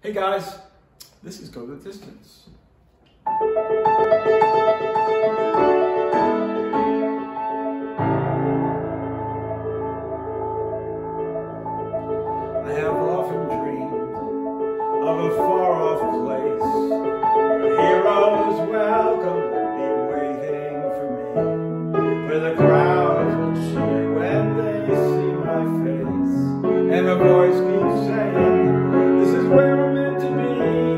Hey guys, this is Go the Distance. I have often dreamed of a far-off place where heroes welcome would be waiting for me, where the crowds will cheer when they see my face, and a voice keeps saying, "This is where I'm meant to be."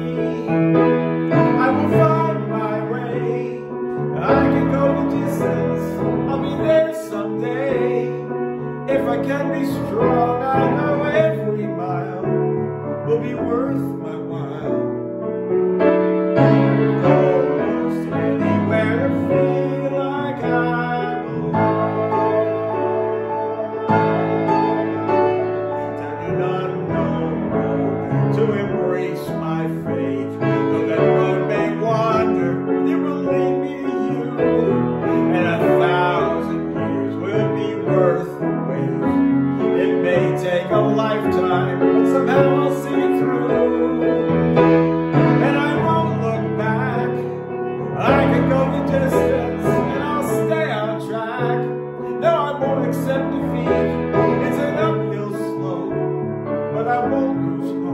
I will find my way. I can go the distance. I'll be there someday. If I can be strong, I know every mile will be worth my while. Go almost anywhere to feel like I belong. Down an unknown road to embrace my fate. Though that road may wander, it will lead me to you. And 1,000 years will be worth the wait. It may take a lifetime, but somehow I'll see it through. And I won't look back. I can go the distance, and I'll stay on track. No, I won't accept defeat. It's an uphill slope, but I won't lose